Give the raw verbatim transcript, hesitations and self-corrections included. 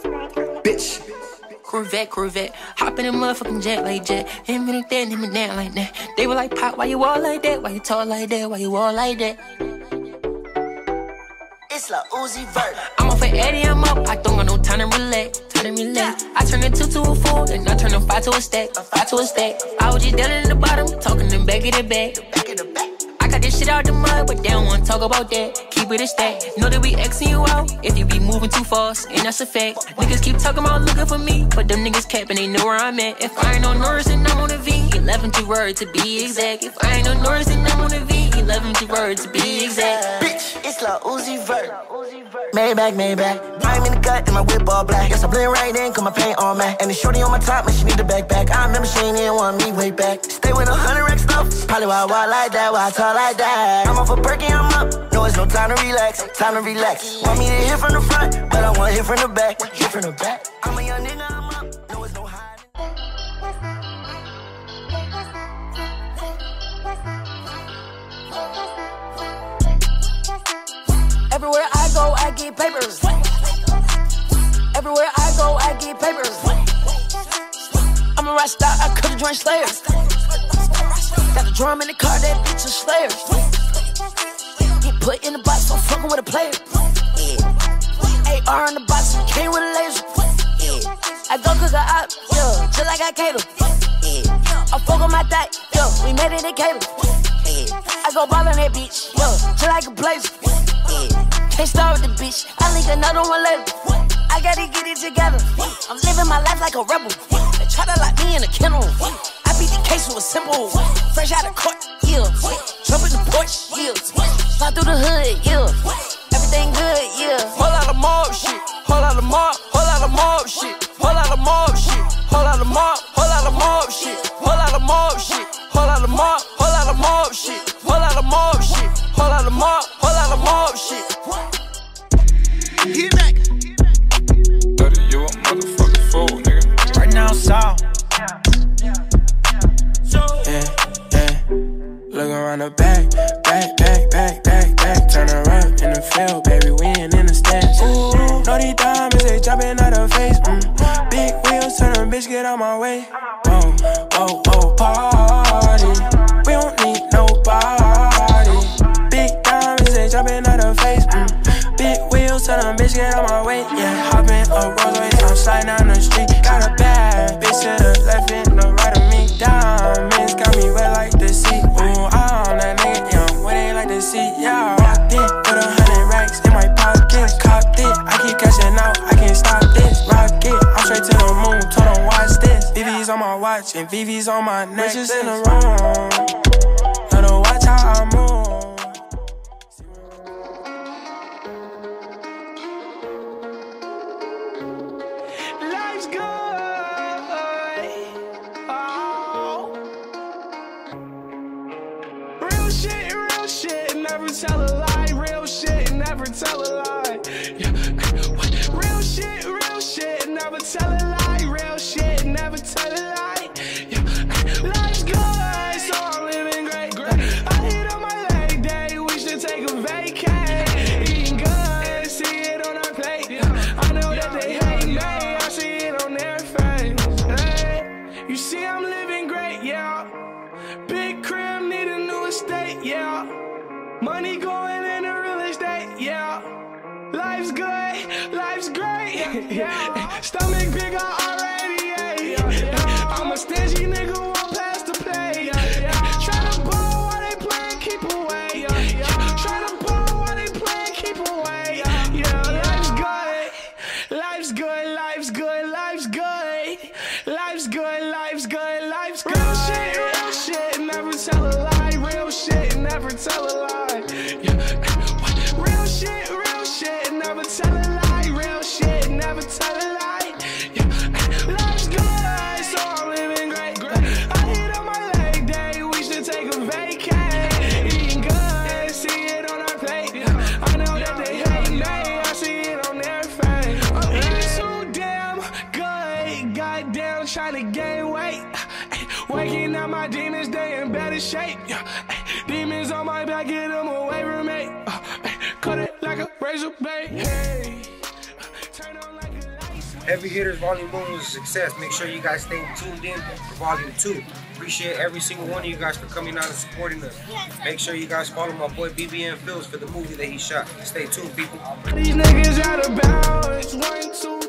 Bitch. Corvette, Corvette, hop in a motherfucking jet like jet. Him and that, him and that like that. They were like, Pop, why you all like that? Why you talk like that? Why you all like that? It's like Uzi Vert. I'm off at Eddie, I'm up. I don't got no time to relax, time to relax. I turn a two to a four, then I turn a five to a stack, a five to a stack. I was just down in the bottom, talking them back of the back, back of the back. I got this shit out the mud, but they don't wanna talk about that. Keep it a stack. Know that we Xing you out if you be moving too fast, and that's a fact. Niggas keep talking about looking for me, but them niggas capping, they know where I'm at. If I ain't on Norris, then I'm on a V. eleven to word to be exact. If I ain't on Norris, then I'm on a V. eleven to word to be exact. Bitch, it's like Uzi Vert. Maybach, Maybach. I'm in the cut and my whip all black. Yes, I blend right in, cause my paint on matte. And the shorty on my top, man, she need a backpack. I remember she ain't even want me way back. Stay with a hundred rack stuff. Probably why I walk like that, why I talk like that. I'm off a perky, I'm up. No, it's no time to relax, time to relax. Want me to hit from the front, but I want hit from the back. Hit from the back. I'm a young nigga, I'm up. No, it's no hiding. Everywhere I go, I get papers. Everywhere I go, I get papers. I'm a rock star, I could've joined Slayers. Got a drum in the car, that bitch is Slayers. Get put in the box, I'm fucking with a player. Yeah. A R in the box, and came with a laser. Yeah. I go cook a op, yeah, just like I cater. Yeah. I fuck on my thigh, yeah, we made it in cable. Yeah. I go ball on that bitch, yeah, just like a blazer. Yeah. Can't start with the bitch, I link another one later. I gotta get it together. I'm living my life like a rebel. They try to lock me in a kennel. I beat the case with a simple. Fresh out of court, yeah. Jump in the porch, yeah. Slide through the hood, yeah. Everything good, yeah. Whole lot of mob shit, whole lot of mob, whole lot of mob shit, whole lot of mob shit, whole lot of mob, whole lot of mob shit, whole lot of mob shit, whole lot of mob, whole lot of mob shit, whole lot of mob shit, whole lot of mob, whole lot of mob shit. Get back. thirty, you a motherfucking fool, nigga. Right now, Saul. Yeah, yeah. Look around the back, back, back, back, back, back. Turn around in the field, baby, we ain't in the stands. Ooh, know these diamonds, they jumping out her face. Mm. Big wheels, turn a bitch, get out my way. Whoa, whoa, whoa, party. We don't need nobody. Big diamonds, they jumping out her face. Mm. Big wheels, turn a bitch, get out my way. Yeah, hopping a Rolls Royce, I'm sliding down the street. Got a bad bitch to the left and the right of me. Diamonds got me wet like the sea. Ooh, I'm that nigga, yeah, what they like to see. Yeah, rocked it, put a hundred racks in my pocket. Copped it, I keep cashing out, I can't stop this. Rock it, I'm straight to the moon, told them watch this. V V's on my watch and V V's on my neck. Bitches in the room, let her watch how I move. Tell a lie, real shit, never tell a lie. Yeah. Real shit, real shit, never tell a lie. Real shit, never tell a lie. Yeah. Life's good, so I'm living great. I hit on my leg day, we should take a vacay. Eating good, see it on our plate. I know that they hate me, I see it on their face. Hey. You see I'm living great, yeah. Big crib, need a new estate, yeah. Money going in the real estate, yeah. Life's good, life's great, yeah. Stomach big, I already ate. I'm a stingy nigga, won't pass the plate. Tryna ball while they playing, keep away. Tryna ball while they playing, keep away. Yeah, life's good, life's good, life's good, life's good. Life's good, life's good, life's good. Real shit, real shit, never tell a lie. Real shit, never tell a lie. Real shit, real shit, never tell a lie. Real shit, never tell a lie. Yeah. Life's good, so I'm living great. I hit on my leg day, we should take a vacay. Eating good, see it on our plate. I know that they hate me, I see it on their face. I'm eating so damn good, goddamn trying to gain weight. Waking up my demons, they in better shape. Demons on my back, get them away from me. Uh, cut it like a razor blade. Hey, turn on like a light. Heavy Hitters Volume one was a success. Make sure you guys stay tuned in for Volume two. Appreciate every single one of you guys for coming out and supporting us. Make sure you guys follow my boy B B N Fields for the movie that he shot. Stay tuned, people. These niggas out of bounds. One, two.